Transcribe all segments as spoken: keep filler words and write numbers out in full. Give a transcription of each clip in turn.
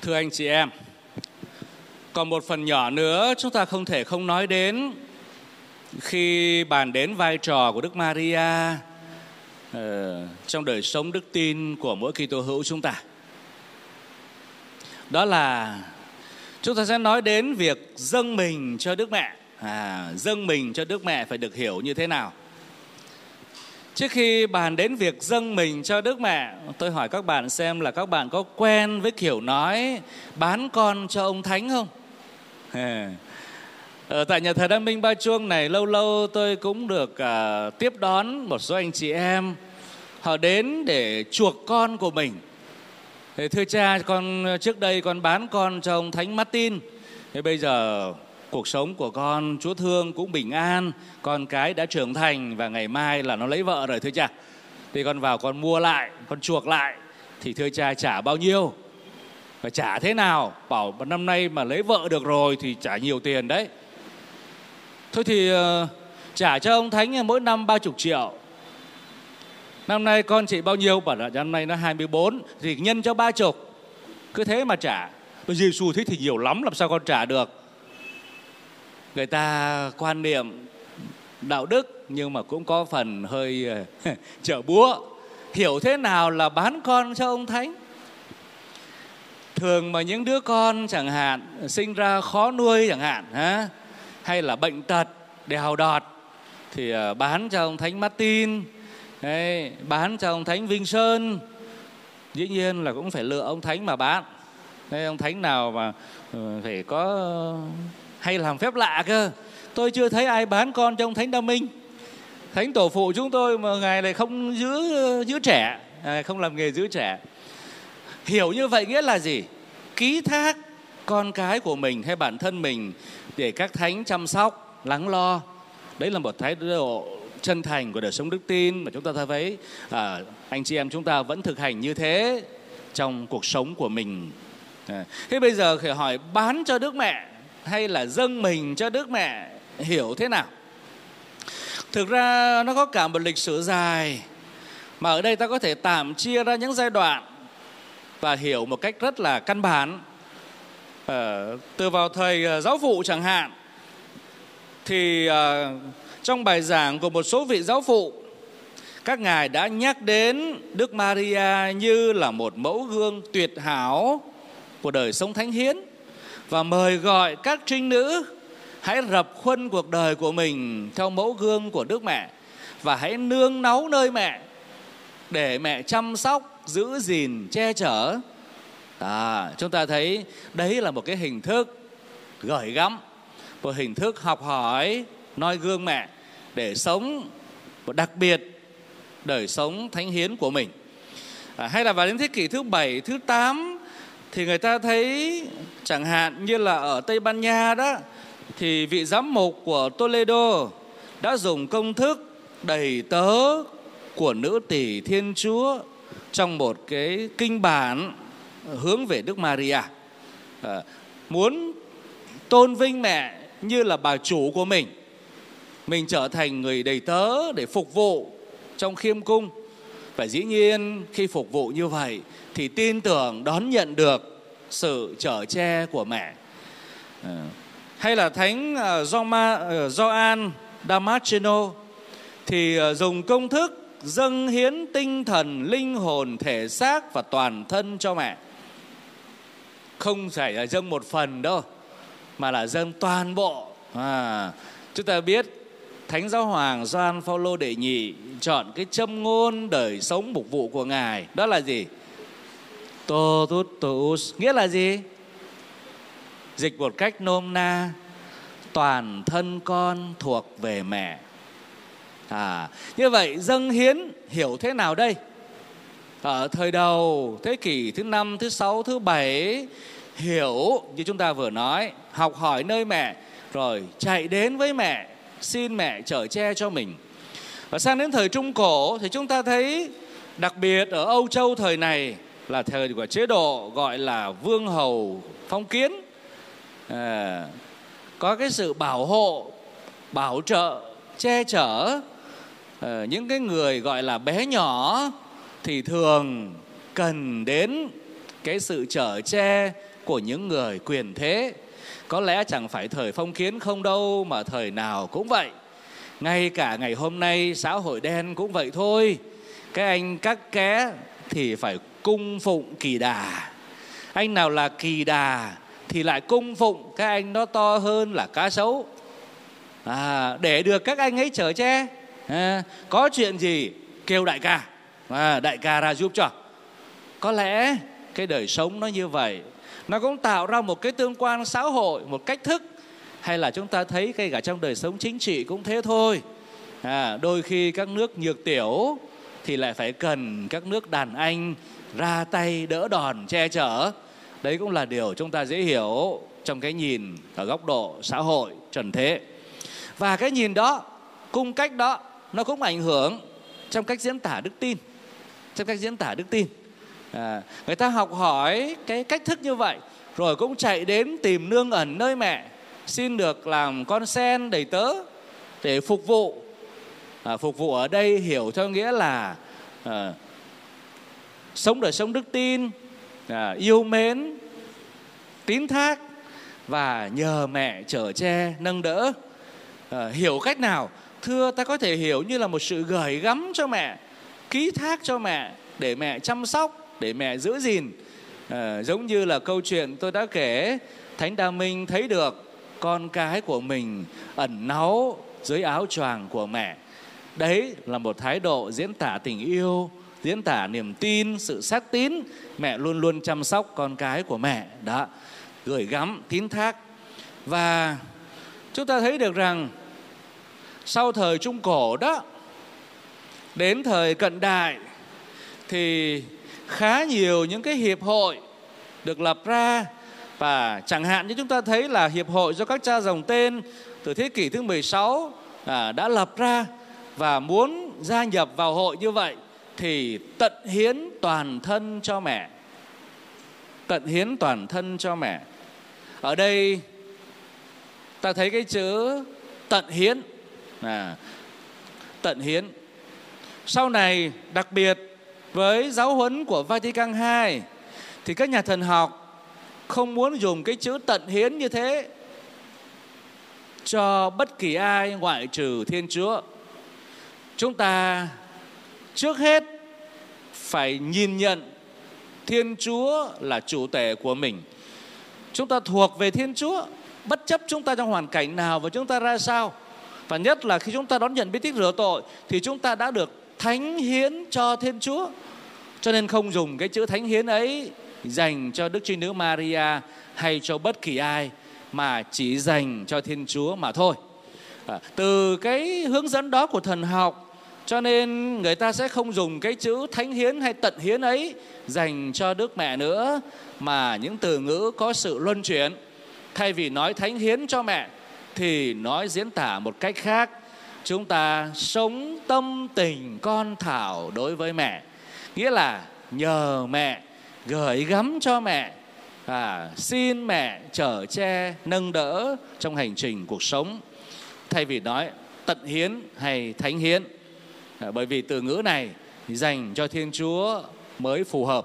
Thưa anh chị em, còn một phần nhỏ nữa chúng ta không thể không nói đến khi bàn đến vai trò của Đức Maria uh, trong đời sống đức tin của mỗi Kitô hữu chúng ta. Đó là chúng ta sẽ nói đến việc dâng mình cho Đức Mẹ. À, dâng mình cho Đức Mẹ phải được hiểu như thế nào? Trước khi bàn đến việc dâng mình cho Đức Mẹ, tôi hỏi các bạn xem là các bạn có quen với kiểu nói bán con cho ông Thánh không? Ở tại nhà thờ Đan Minh Ba Chuông này, lâu lâu tôi cũng được uh, tiếp đón một số anh chị em. Họ đến để chuộc con của mình. Thế thưa cha, con trước đây con bán con cho ông Thánh Martin. Thế bây giờ cuộc sống của con Chúa thương cũng bình an, con cái đã trưởng thành và ngày mai là nó lấy vợ rồi thưa cha. Thì con vào con mua lại, con chuộc lại. Thì thưa cha trả bao nhiêu? Và trả thế nào? Bảo năm nay mà lấy vợ được rồi thì trả nhiều tiền đấy. Thôi thì uh, trả cho ông Thánh mỗi năm ba mươi triệu. Năm nay con chị bao nhiêu? Bảo là năm nay nó hai mươi bốn. Thì nhân cho ba mươi. Cứ thế mà trả. Tôi Giê-xu thế thì nhiều lắm, làm sao con trả được? Người ta quan niệm đạo đức nhưng mà cũng có phần hơi uh, chợ búa. Hiểu thế nào là bán con cho ông Thánh? Thường mà những đứa con chẳng hạn sinh ra khó nuôi chẳng hạn, ha? Hay là bệnh tật, đèo đọt thì uh, bán cho ông Thánh Martin, đấy, bán cho ông Thánh Vinh Sơn. Dĩ nhiên là cũng phải lựa ông Thánh mà bán. Đấy, ông Thánh nào mà uh, phải có uh, hay làm phép lạ cơ. Tôi chưa thấy ai bán con cho ông Thánh Đa Minh. Thánh tổ phụ chúng tôi mà ngài lại không giữ giữ trẻ, à, không làm nghề giữ trẻ. Hiểu như vậy nghĩa là gì? Ký thác con cái của mình hay bản thân mình để các thánh chăm sóc, lắng lo. Đấy là một thái độ chân thành của đời sống đức tin mà chúng ta thấy à, anh chị em chúng ta vẫn thực hành như thế trong cuộc sống của mình. À, thế bây giờ phải hỏi bán cho Đức Mẹ hay là dâng mình cho Đức Mẹ hiểu thế nào? Thực ra nó có cả một lịch sử dài, mà ở đây ta có thể tạm chia ra những giai đoạn và hiểu một cách rất là căn bản. à, Từ vào thời uh, giáo phụ chẳng hạn, thì uh, trong bài giảng của một số vị giáo phụ, các ngài đã nhắc đến Đức Maria như là một mẫu gương tuyệt hảo của đời sống thánh hiến, và mời gọi các trinh nữ hãy rập khuân cuộc đời của mình theo mẫu gương của Đức Mẹ, và hãy nương náu nơi mẹ để mẹ chăm sóc, giữ gìn, che chở. À, chúng ta thấy đấy là một cái hình thức gửi gắm, một hình thức học hỏi, noi gương mẹ để sống một đặc biệt đời sống thánh hiến của mình. À, hay là vào đến thế kỷ thứ bảy, thứ tám thì người ta thấy chẳng hạn như là ở Tây Ban Nha đó, thì vị giám mục của Toledo đã dùng công thức đầy tớ của nữ tỳ Thiên Chúa trong một cái kinh bản hướng về Đức Maria. À, muốn tôn vinh mẹ như là bà chủ của mình, mình trở thành người đầy tớ để phục vụ trong khiêm cung. Và dĩ nhiên khi phục vụ như vậy thì tin tưởng đón nhận được sự chở che của mẹ. À, hay là Thánh Gioan Damasceno thì dùng công thức dâng hiến tinh thần, linh hồn, thể xác và toàn thân cho mẹ. Không phải là dâng một phần đâu, mà là dâng toàn bộ. À, chúng ta biết Thánh Giáo Hoàng Gioan Phaolô đệ nhị chọn cái châm ngôn đời sống mục vụ của ngài, đó là gì? Totus tuus, nghĩa là gì? Dịch một cách nôm na, toàn thân con thuộc về mẹ. À, như vậy dâng hiến hiểu thế nào đây? Ở thời đầu thế kỷ thứ năm, thứ sáu, thứ bảy, hiểu như chúng ta vừa nói, học hỏi nơi mẹ, rồi chạy đến với mẹ, xin mẹ chở che cho mình. Và sang đến thời Trung Cổ thì chúng ta thấy đặc biệt ở Âu Châu thời này là thời của chế độ gọi là vương hầu phong kiến. À, có cái sự bảo hộ, bảo trợ, che chở. À, những cái người gọi là bé nhỏ thì thường cần đến cái sự chở che, của những người quyền thế. Có lẽ chẳng phải thời phong kiến không đâu, mà thời nào cũng vậy. Ngay cả ngày hôm nay xã hội đen cũng vậy thôi. Cái anh các ké thì phải cung phụng kỳ đà. Anh nào là kỳ đà thì lại cung phụng cái anh nó to hơn là cá sấu, à, để được các anh ấy chở che. à, Có chuyện gì kêu đại ca, à, đại ca ra giúp cho. Có lẽ cái đời sống nó như vậy. Nó cũng tạo ra một cái tương quan xã hội, một cách thức. Hay là chúng ta thấy ngay cả trong đời sống chính trị cũng thế thôi. à, Đôi khi các nước nhược tiểu thì lại phải cần các nước đàn anh ra tay đỡ đòn che chở. Đấy cũng là điều chúng ta dễ hiểu trong cái nhìn ở góc độ xã hội trần thế. Và cái nhìn đó, cung cách đó, nó cũng ảnh hưởng trong cách diễn tả đức tin. Trong cách diễn tả đức tin à, người ta học hỏi cái cách thức như vậy, rồi cũng chạy đến tìm nương ẩn nơi mẹ, xin được làm con sen đầy tớ để phục vụ. à, Phục vụ ở đây hiểu theo nghĩa là à, sống đời sống đức tin, à, yêu mến, tín thác và nhờ mẹ chở che nâng đỡ. à, Hiểu cách nào? Thưa, ta có thể hiểu như là một sự gửi gắm cho mẹ, ký thác cho mẹ, để mẹ chăm sóc, để mẹ giữ gìn. à, Giống như là câu chuyện tôi đã kể, Thánh Đa Minh thấy được con cái của mình ẩn náu dưới áo choàng của mẹ. Đấy là một thái độ diễn tả tình yêu, diễn tả niềm tin, sự xác tín. Mẹ luôn luôn chăm sóc con cái của mẹ. Đó, gửi gắm, tín thác. Và chúng ta thấy được rằng sau thời Trung Cổ đó, đến thời cận đại thì khá nhiều những cái hiệp hội được lập ra. Và chẳng hạn như chúng ta thấy là hiệp hội do các cha dòng tên từ thế kỷ thứ mười sáu à, đã lập ra. Và muốn gia nhập vào hội như vậy thì tận hiến toàn thân cho mẹ. Tận hiến toàn thân cho mẹ. Ở đây ta thấy cái chữ tận hiến. à, Tận hiến. Sau này đặc biệt với giáo huấn của Vatican hai thì các nhà thần học không muốn dùng cái chữ tận hiến như thế cho bất kỳ ai ngoại trừ Thiên Chúa. Chúng ta trước hết phải nhìn nhận Thiên Chúa là chủ tể của mình. Chúng ta thuộc về Thiên Chúa, bất chấp chúng ta trong hoàn cảnh nào và chúng ta ra sao. Và nhất là khi chúng ta đón nhận bí tích rửa tội thì chúng ta đã được thánh hiến cho Thiên Chúa. Cho nên không dùng cái chữ thánh hiến ấy dành cho Đức Trinh Nữ Maria hay cho bất kỳ ai, mà chỉ dành cho Thiên Chúa mà thôi. à, Từ cái hướng dẫn đó của thần học, cho nên người ta sẽ không dùng cái chữ thánh hiến hay tận hiến ấy dành cho Đức Mẹ nữa, mà những từ ngữ có sự luân chuyển. Thay vì nói thánh hiến cho mẹ thì nói diễn tả một cách khác: chúng ta sống tâm tình con thảo đối với mẹ. Nghĩa là nhờ mẹ, gửi gắm cho mẹ, à, xin mẹ chở che nâng đỡ trong hành trình cuộc sống. Thay vì nói tận hiến hay thánh hiến, à, bởi vì từ ngữ này dành cho Thiên Chúa mới phù hợp.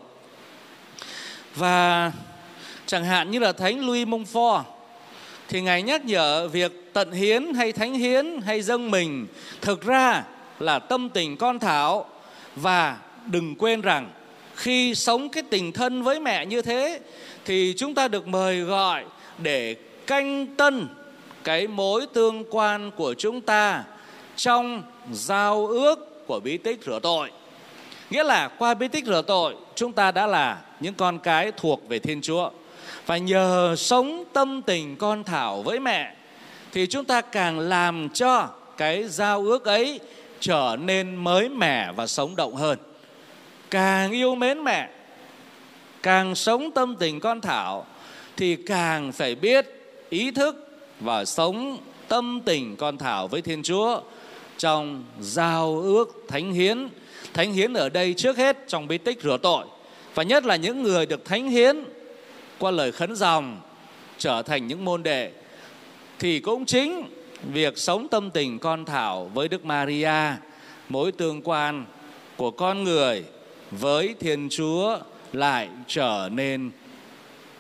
Và chẳng hạn như là Thánh Louis Montfort thì Ngài nhắc nhở việc tận hiến hay thánh hiến hay dâng mình thực ra là tâm tình con thảo. Và đừng quên rằng khi sống cái tình thân với mẹ như thế thì chúng ta được mời gọi để canh tân cái mối tương quan của chúng ta trong giao ước của bí tích rửa tội. Nghĩa là qua bí tích rửa tội, chúng ta đã là những con cái thuộc về Thiên Chúa. Và nhờ sống tâm tình con thảo với mẹ thì chúng ta càng làm cho cái giao ước ấy trở nên mới mẻ và sống động hơn. Càng yêu mến mẹ, càng sống tâm tình con thảo thì càng phải biết ý thức và sống tâm tình con thảo với Thiên Chúa trong giao ước thánh hiến. Thánh hiến ở đây trước hết trong bí tích rửa tội, và nhất là những người được thánh hiến qua lời khấn dòng trở thành những môn đệ, thì cũng chính việc sống tâm tình con thảo với Đức Maria, mối tương quan của con người với Thiên Chúa lại trở nên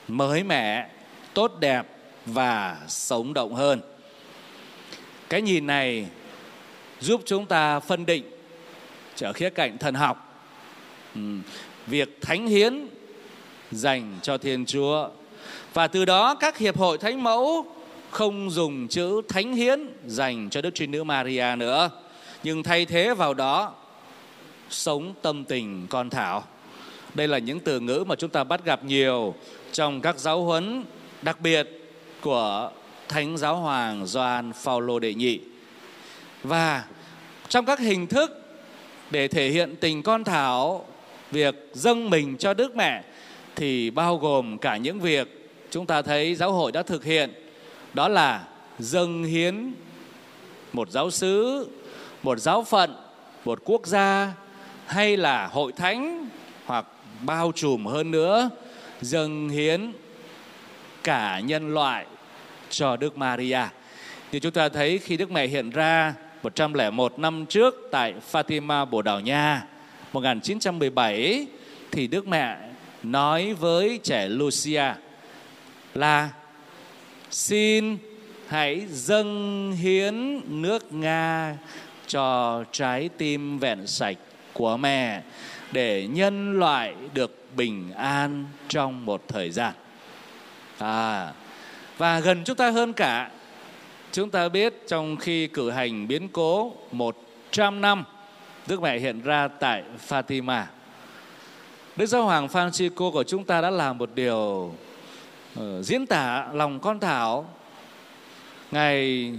mới mẻ, tốt đẹp và sống động hơn. Cái nhìn này giúp chúng ta phân định ở khía cạnh thần học, việc thánh hiến dành cho Thiên Chúa. Và từ đó các hiệp hội thánh mẫu không dùng chữ thánh hiến dành cho Đức Trinh Nữ Maria nữa, nhưng thay thế vào đó sống tâm tình con thảo. Đây là những từ ngữ mà chúng ta bắt gặp nhiều trong các giáo huấn đặc biệt của Thánh Giáo Hoàng Gioan Phaolô đệ nhị. Và trong các hình thức để thể hiện tình con thảo, việc dâng mình cho Đức Mẹ thì bao gồm cả những việc chúng ta thấy giáo hội đã thực hiện, đó là dâng hiến một giáo xứ, một giáo phận, một quốc gia, hay là hội thánh, hoặc bao trùm hơn nữa, dâng hiến cả nhân loại cho Đức Maria. Như chúng ta thấy khi Đức Mẹ hiện ra một trăm lẻ một năm trước tại Fatima, Bồ Đào Nha, một nghìn chín trăm mười bảy, thì Đức Mẹ nói với trẻ Lucia là xin hãy dâng hiến nước Nga cho trái tim vẹn sạch của mẹ để nhân loại được bình an trong một thời gian. À, và gần chúng ta hơn cả, chúng ta biết trong khi cử hành biến cố một trăm năm Đức Mẹ hiện ra tại Fatima, Đức Giáo Hoàng Francisco của chúng ta đã làm một điều uh, diễn tả lòng con thảo. Ngài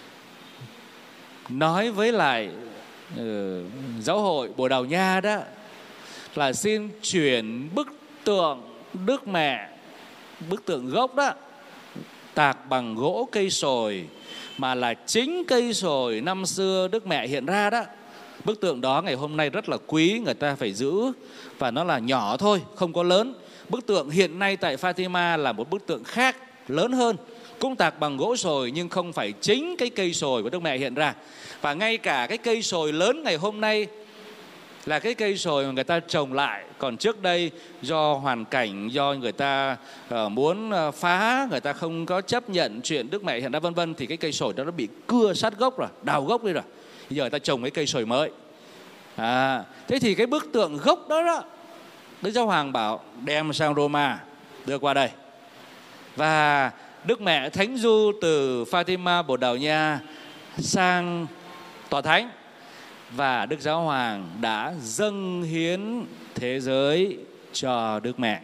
nói với lại uh, giáo hội Bồ Đào Nha đó là xin chuyển bức tượng Đức Mẹ, bức tượng gốc đó, tạc bằng gỗ cây sồi, mà là chính cây sồi năm xưa Đức Mẹ hiện ra đó. Bức tượng đó ngày hôm nay rất là quý, người ta phải giữ, và nó là nhỏ thôi, không có lớn. Bức tượng hiện nay tại Fatima là một bức tượng khác, lớn hơn, cũng tạc bằng gỗ sồi, nhưng không phải chính cái cây sồi của Đức Mẹ hiện ra. Và ngay cả cái cây sồi lớn ngày hôm nay là cái cây sồi mà người ta trồng lại. Còn trước đây do hoàn cảnh, do người ta uh, muốn uh, phá, người ta không có chấp nhận chuyện Đức Mẹ hiện ra vân vân, thì cái cây sồi đó nó bị cưa sát gốc rồi, đào gốc đi rồi. Bây giờ người ta trồng cái cây sồi mới. À, thế thì cái bức tượng gốc đó đó, Đức Giáo Hoàng bảo đem sang Roma, đưa qua đây. Và Đức Mẹ thánh du từ Fatima, Bồ Đào Nha sang tòa thánh, và Đức Giáo Hoàng đã dâng hiến thế giới cho Đức Mẹ.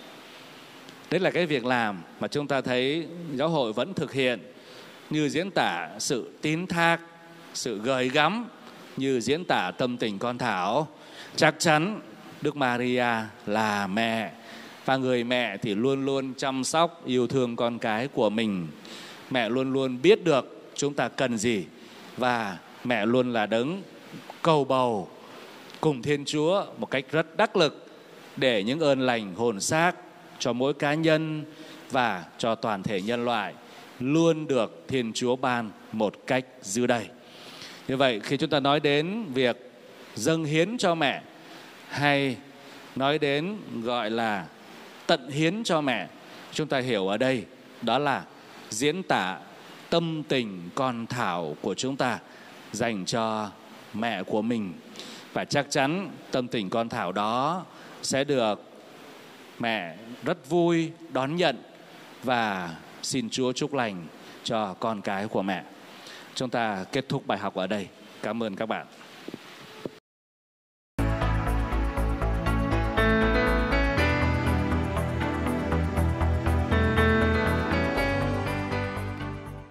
Đấy là cái việc làm mà chúng ta thấy giáo hội vẫn thực hiện, như diễn tả sự tín thác, sự gửi gắm, như diễn tả tâm tình con thảo. Chắc chắn Đức Maria là mẹ, và người mẹ thì luôn luôn chăm sóc, yêu thương con cái của mình. Mẹ luôn luôn biết được chúng ta cần gì, và mẹ luôn là đấng cầu bầu cùng Thiên Chúa một cách rất đắc lực để những ơn lành hồn xác cho mỗi cá nhân và cho toàn thể nhân loại luôn được Thiên Chúa ban một cách dư đầy. Như vậy khi chúng ta nói đến việc dâng hiến cho mẹ, hay nói đến gọi là tận hiến cho mẹ, chúng ta hiểu ở đây đó là diễn tả tâm tình con thảo của chúng ta dành cho mẹ của mình. Và chắc chắn tâm tình con thảo đó sẽ được mẹ rất vui đón nhận và xin Chúa chúc lành cho con cái của mẹ. Chúng ta kết thúc bài học ở đây. Cảm ơn các bạn.